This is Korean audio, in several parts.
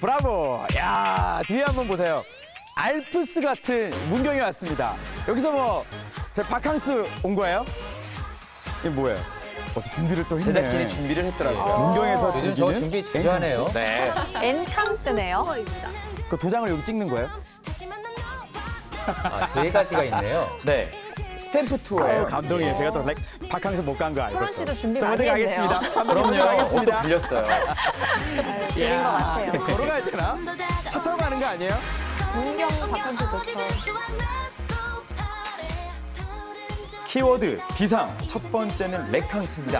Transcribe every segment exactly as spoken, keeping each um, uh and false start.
브라보! 야, 뒤에 한번 보세요. 알프스 같은 문경이 왔습니다. 여기서 뭐, 제 바캉스 온 거예요? 이게 뭐예요? 어, 준비를 또 했네. 제작진이 준비를 했더라고요. 아 문경에서 요즘 저 준비 자주 하네요. 네. 엔캉스네요. 그 도장을 여기 찍는 거예요? 아, 세 가지가 있네요. 네. 스탬프 투어예요. 아유, 감동이에요. 제가 또 렉- 바캉스 못 간 거 알고. 토론 씨도 준비 저 많이 어디 했네요. 가겠습니다. 그럼요. 옷도 가겠습니다. 빌렸어요. 아유, 드린 것 같아요. 걸어가야 되나? 차 타고 가는 거 아니에요? 문경 바캉스 좋죠. 키워드 비상 첫 번째는 레캉스입니다.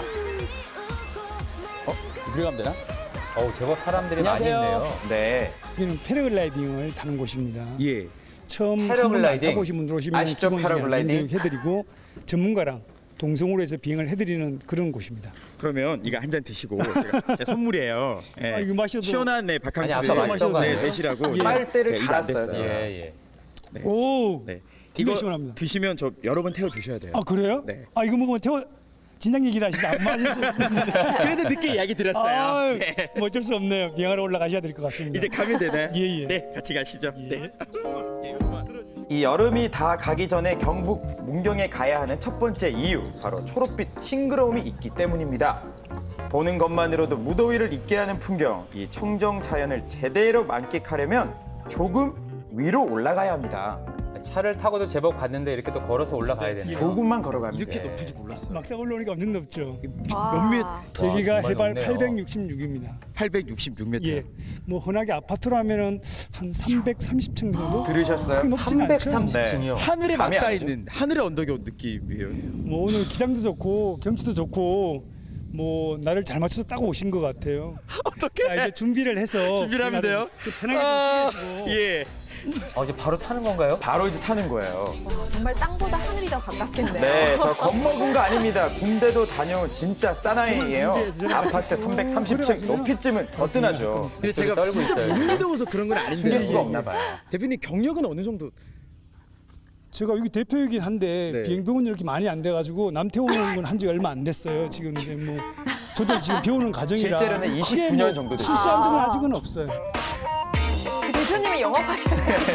어? 이리로 가면 되나? 어우, 제법 사람들이 많이 안녕하세요. 있네요. 네. 여기는 패러글라이딩을 타는 곳입니다. 예. 처음 한 패러글라이딩? 번도 안 타보신 분들 오시면 아시죠? 기본적인 패러글라이딩? 안전 교육 해드리고 전문가랑 동성으로 해서 비행을 해드리는 그런 곳입니다. 그러면 이거 한 잔 드시고 제가 제 선물이에요. 예. 아, 이거 마셔도- 시원한 네, 바캉스 아니, 아까 마시던 거 네, 아니에요? 되시라고 예. 빨대를 제가 이거 안 갈았어요. 됐어요. 예, 예. 네. 오, 네. 굉장히 이거 시원합니다. 드시면 저 여러 번 태워 주셔야 돼요. 아 그래요? 네. 아 이거 먹으면 태워 진작 얘기를 하시지 안 마실 수 있는데. 그래도 늦게 이야기 드렸어요. 아, 네. 뭐 어쩔 수 없네요. 비행하러 올라가셔야 될 것 같습니다. 이제 가면 되나요? 예, 예. 네, 같이 가시죠. 네. 이 여름이 다 가기 전에 경북 문경에 가야 하는 첫 번째 이유, 바로 초록빛 싱그러움이 있기 때문입니다. 보는 것만으로도 무더위를 잊게 하는 풍경, 이 청정 자연을 제대로 만끽하려면 조금 위로 올라가야 합니다. 차를 타고도 제법 갔는데 이렇게 또 걸어서 올라가야 되네요. 조금만 걸어가면 이렇게 돼. 높은지 몰랐어요. 막상 올라오니까 엄청 높죠. 몇몇 와, 여기가 정말 해발 높네요. 팔백육십육입니다. 팔백육십육 미터. 예, 뭐 흔하게 아파트로 하면은 한 삼백삼십 층 정도. 들으셨어요? 크게 높진 않죠. 삼백삼십 층이요. 하늘에 감이 맞닿아 안 오죠? 있는 하늘의 언덕이 온 느낌이에요. 뭐 오늘 기상도 좋고 경치도 좋고 뭐 나를 잘 맞춰서 따고 오신 것 같아요. 어떻게? 자, 이제 준비를 해서 준비를 하면 돼요? 좀 편하게 좀 쓰시고. 예. 어, 이제 바로 타는 건가요? 바로 이제 타는 거예요. 와, 정말 땅보다 하늘이 더 가깝겠네요. 네, 저 겁먹은 거 아닙니다. 군대도 다녀온 진짜 사나이예요. 아파트 삼백삼십 층 높이쯤은 거뜬하죠. 근데 제가 떨고 진짜 있어요. 못 믿어서 그런 건 아닌데. 숨길 수가 없나 봐요. 대표님 경력은 어느 정도? 제가 여기 대표이긴 한데 네. 비행병원이 이렇게 많이 안 돼가지고 남태우는 건 한 지 얼마 안 됐어요. 지금 이제 뭐 저도 지금 배우는 과정이라 실제로는 크게 이십구 년 정도 됐어요. 실수한 적은 아직은 없어요. 그 대표님이 영업하셔야 돼요.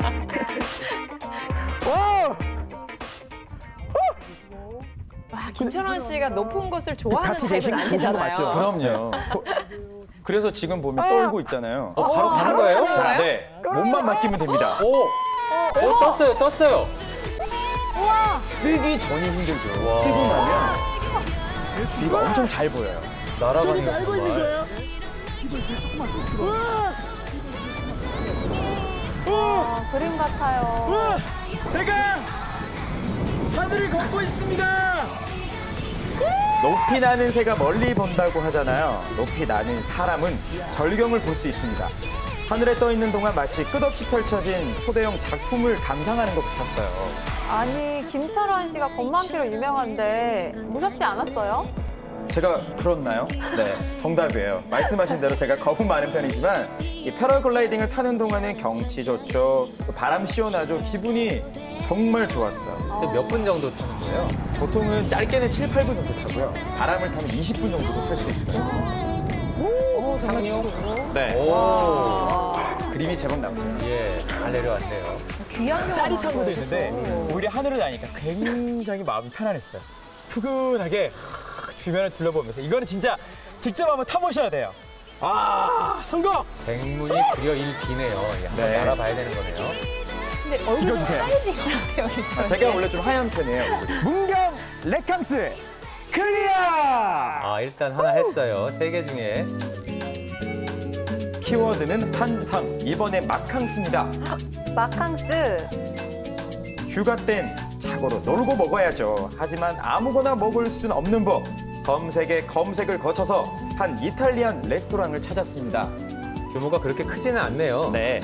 와, 김철원 씨가 높은 것을 좋아하는 같이 타입은 계신 거 아니잖아요. 맞죠? 그럼요. 그래서 지금 보면 떨고 있잖아요. 어, 바로 가는 바로 거예요? 가는 자, 거예요? 네. 몸만 맡기면 됩니다. 오, 오, 떴어요, 떴어요. 우와, 뜨기 전이 힘들죠. 뜨고 나면 뒤가 엄청 잘 보여요. 날아가는 거 정말. 아, 그림 같아요. 제가 하늘을 걷고 있습니다. 높이 나는 새가 멀리 본다고 하잖아요. 높이 나는 사람은 절경을 볼 수 있습니다. 하늘에 떠 있는 동안 마치 끝없이 펼쳐진 초대형 작품을 감상하는 것 같았어요. 아니, 김철원 씨가 겁 많기로 유명한데 무섭지 않았어요? 제가 그렇나요? 네, 정답이에요. 말씀하신 대로 제가 겁은 많은 편이지만 이 패러글라이딩을 타는 동안은 경치 좋죠, 또 바람 시원하죠, 기분이 정말 좋았어요. 몇 분 정도 타는 거예요? 보통은 짧게는 칠, 팔 분 정도 타고요. 바람을 타면 이십 분 정도도 탈 수 있어요. 오, 상이요? 네. 오. 그림이 제법 나오죠. 예, 잘 내려왔네요. 귀한 경험. 짜릿한 것도 있는데 오히려 하늘을 나니까 굉장히 마음이 편안했어요. 푸근하게 주변을 둘러보면서 이거는 진짜 직접 한번 타보셔야 돼요. 아, 성공! 백문이 불여일비네요. 한번 네. 알아봐야 되는 거네요. 근데 얼굴이 좀 찍어주세요. 하얘진 것 같아요, 김철원 씨. 제가 원래 좀 하얀 편이에요, 얼굴이. 문경 레캉스 클리어! 아, 일단 하나 했어요. 세 개 중에. 키워드는 한상, 이번에 마캉스입니다. 마캉스. 휴가 땐 자고로 놀고 먹어야죠. 하지만 아무거나 먹을 수는 없는 법. 검색에 검색을 거쳐서 한 이탈리안 레스토랑을 찾았습니다. 규모가 그렇게 크지는 않네요. 네.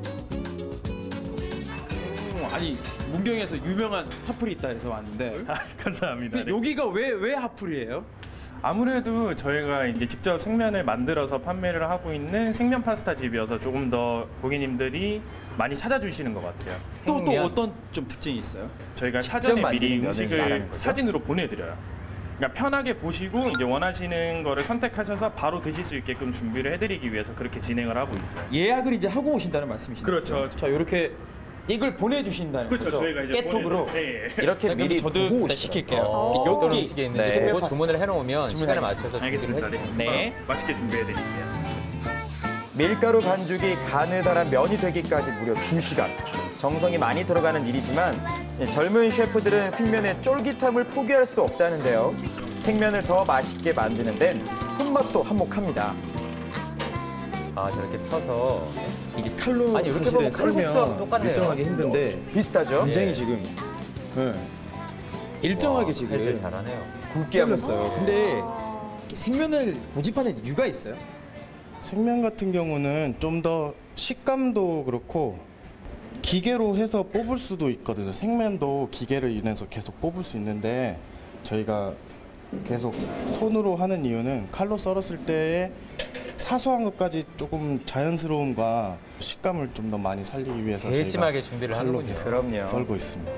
아니 문경에서 유명한 핫플이 있다 해서 왔는데 아, 감사합니다. 네. 여기가 왜 왜 핫플이에요? 아무래도 저희가 이제 직접 생면을 만들어서 판매를 하고 있는 생면 파스타 집이어서 조금 더 고객님들이 많이 찾아주시는 것 같아요. 또 또 생면. 어떤 좀 특징이 있어요? 저희가 직접 사전에 만드는 미리 면을 말하는 음식을 거죠? 사진으로 보내드려요. 그러니까 편하게 보시고 이제 원하시는 거를 선택하셔서 바로 드실 수 있게끔 준비를 해드리기 위해서 그렇게 진행을 하고 있어요. 예약을 이제 하고 오신다는 말씀이시죠? 그렇죠. 자, 이렇게 이걸 보내주신다는 그렇죠. 거죠? 저희가 이제 깨톡으로. 보내- 네, 예. 이렇게 미리 저도 보고 일단 오시더라고요. 시킬게요. 어, 여기 어떤 음식이 있는지 네. 보고 주문을 해놓으면 시간에 맞춰서 준비를 알겠습니다. 해드릴게요. 네. 네. 금방 맛있게 준비해드릴게요. 밀가루 반죽이 가느다란 면이 되기까지 무려 두 시간. 정성이 많이 들어가는 일이지만 젊은 셰프들은 생면의 쫄깃함을 포기할 수 없다는데요. 생면을 더 맛있게 만드는 데는 손맛도 한몫합니다. 아 저렇게 펴서 이게 칼로 아니, 이렇게 사실은 보면 칼국수하고 썰면 똑같네요. 일정하게 힘든데 비슷하죠? 굉장히 예. 지금 네. 일정하게 와, 지금 칼질 잘하네요. 굵게 하면 잘렸어요. 근데 이렇게 생면을 고집하는 이유가 있어요? 생면 같은 경우는 좀 더 식감도 그렇고 기계로 해서 뽑을 수도 있거든요. 생면도 기계를 인해서 계속 뽑을 수 있는데 저희가 계속 손으로 하는 이유는 칼로 썰었을 때의 사소한 것까지 조금 자연스러움과 식감을 좀 더 많이 살리기 위해서 제일 저희가 심하게 준비를 칼로 하는군요. 계속 그럼요. 썰고 있습니다.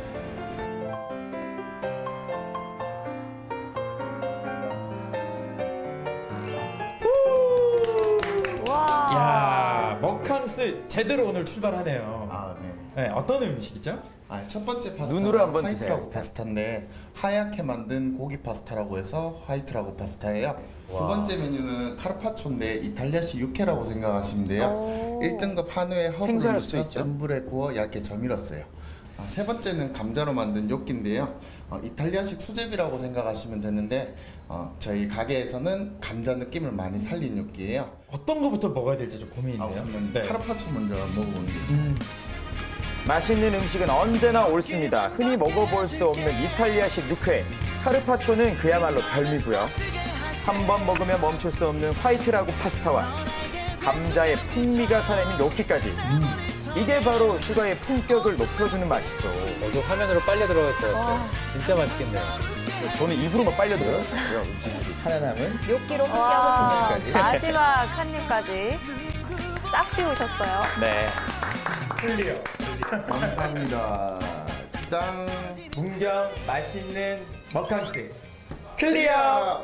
와. 야 먹캉스 제대로 오늘 출발하네요. 아, 네. 네, 어떤 음식이죠? 아, 첫 번째 파스타 눈으로 한번 화이트라고 드세요. 파스타인데 하얗게 만든 고기 파스타라고 해서 화이트라고 파스타예요. 두 번째 메뉴는 카르파초인데 이탈리아식 육회라고 생각하시면 돼요. 오. 일 등급 한우에 허브를 생소할 수 묻혀 있죠. 센 불에 구워 얇게 저밀었어요. 아, 세 번째는 감자로 만든 요끼인데요. 어, 이탈리아식 수제비라고 생각하시면 되는데 어, 저희 가게에서는 감자 느낌을 많이 살린 요끼예요. 어떤 거부터 먹어야 될지 좀 아, 고민인데요. 우선은 네. 카르파초 먼저 먹어보는 게죠. 맛있는 음식은 언제나 옳습니다. 흔히 먹어볼 수 없는 이탈리아식 육회. 카르파초는 그야말로 별미고요. 한 번 먹으면 멈출 수 없는 화이트라고 파스타와 감자의 풍미가 살아있는 요끼까지. 이게 바로 휴가의 품격을 높여주는 맛이죠. 어제 화면으로 빨려 들어갈 것 같아요. 진짜 맛있겠네요. 저는 입으로만 빨려들어요. 음식들이. 하나 남은 요끼로 함께하고 음식까지. 마지막 한 입까지 싹 비우셨어요. 네. 감사합니다. 짠! 문경 맛있는 먹캉스 클리어!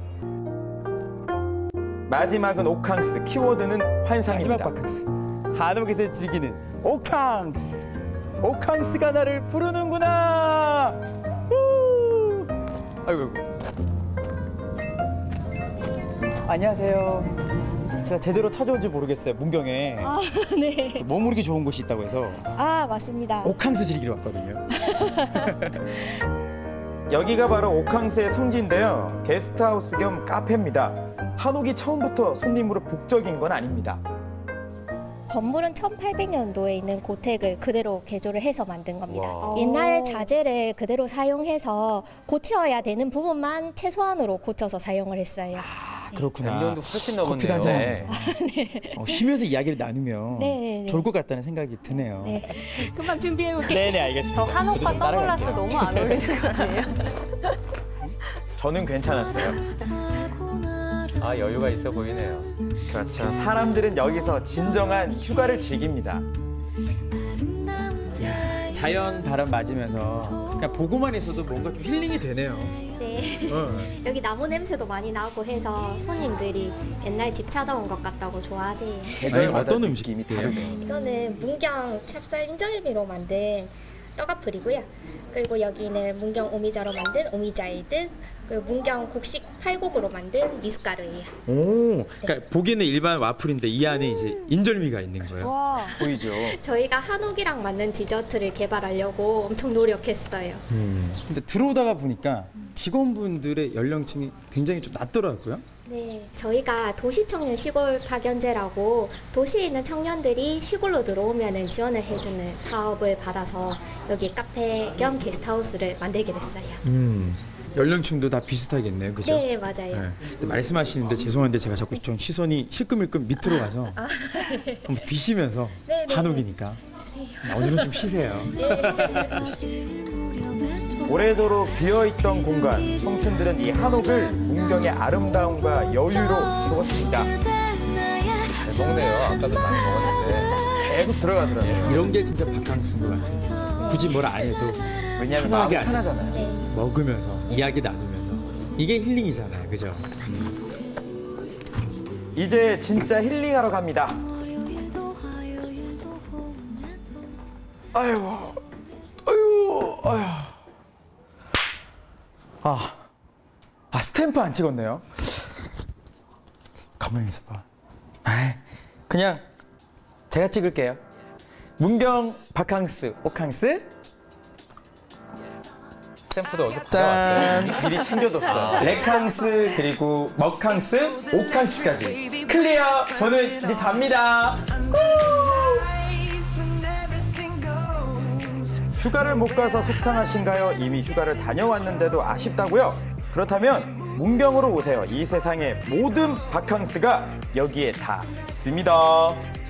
마지막은 오캉스. 키워드는 마지막 환상입니다. 바캉스 한옥에서 즐기는 오캉스 오캉스가 나를 부르는구나. 후! 아이고, 아이고. 안녕하세요. 제가 제대로 찾아온지 모르겠어요. 문경에 아, 네. 또 머무르기 좋은 곳이 있다고 해서 아, 맞습니다. 오캉스 즐기러 왔거든요. 여기가 바로 오캉스의 성지인데요. 게스트하우스 겸 카페입니다. 한옥이 처음부터 손님으로 북적인 건 아닙니다. 건물은 천팔백 년도에 있는 고택을 그대로 개조를 해서 만든 겁니다. 와. 옛날 자재를 그대로 사용해서 고쳐야 되는 부분만 최소한으로 고쳐서 사용을 했어요. 아, 그렇구나. 백 년도 훨씬 커피도 넘었네요. 한잔 네. 하면서 어, 쉬면서 이야기를 나누면 네, 네, 네. 좋을 것 같다는 생각이 드네요. 네. 금방 준비해 올게요. 네네, 알겠습니다. 저 한옥과 저도 좀 선글라스 따라갈게요. 너무 안 어울리는 거 아니에요? 저는 괜찮았어요. 아 여유가 있어 보이네요. 그렇죠. 사람들은 여기서 진정한 휴가를 즐깁니다. 자연 바람 맞으면서 그냥 보고만 있어도 뭔가 좀 힐링이 되네요. 네. 어. 여기 나무 냄새도 많이 나고 해서 손님들이 옛날 집 찾아온 것 같다고 좋아하세요. 계절마다 어떤 느낌이 음식이에요? 다르네요. 이거는 문경 찹쌀 인절미로 만든 떡아풀이고요. 그리고 여기는 문경 오미자로 만든 오미자이드, 그리고 문경 곡식 팔곡으로 만든 미숫가루예요. 오, 그러니까 보기에는 일반 와플인데 이 안에 이제 인절미가 있는 거예요. 와. 보이죠? 저희가 한옥이랑 맞는 디저트를 개발하려고 엄청 노력했어요. 근데 들어오다가 보니까 직원분들의 연령층이 굉장히 좀 낮더라고요. 네, 저희가 도시청년 시골 파견제라고 도시에 있는 청년들이 시골로 들어오면 지원을 해주는 사업을 받아서 여기 카페 겸 게스트하우스를 만들게 됐어요. 음, 연령층도 다 비슷하겠네요, 그죠? 네, 맞아요. 네. 근데 말씀하시는데 죄송한데 제가 자꾸 좀 시선이 힐끔힐끔 밑으로 가서 한번 드시면서 네, 네, 한옥이니까 오늘은 좀 쉬세요. 오래도록 비어있던 공간, 청춘들은 이 한옥을 문경의 아름다움과 여유로 채웠습니다. 잘 먹네요. 아까도 많이 먹었는데. 계속 들어가더라고요. 이런 게 진짜 바캉스인 것 같아요. 굳이 뭘 안 해도 왜냐하면 편하게 마음이 앉아서 편하잖아요. 네. 먹으면서 이야기 나누면서 이게 힐링이잖아요, 그죠? 이제 진짜 힐링하러 갑니다. 아유, 아유, 아유. 아, 아 스탬프 안 찍었네요. 가만히 있어봐. 아, 그냥 제가 찍을게요. 문경, 바캉스, 오캉스. 스탬프도 어디서 짠! 받아왔어요? 미리 챙겨뒀어요. 레캉스, 그리고 먹캉스, 오캉스까지. 클리어! 저는 이제 잡니다. 휴가를 못 가서 속상하신가요? 이미 휴가를 다녀왔는데도 아쉽다고요? 그렇다면 문경으로 오세요. 이 세상의 모든 바캉스가 여기에 다 있습니다.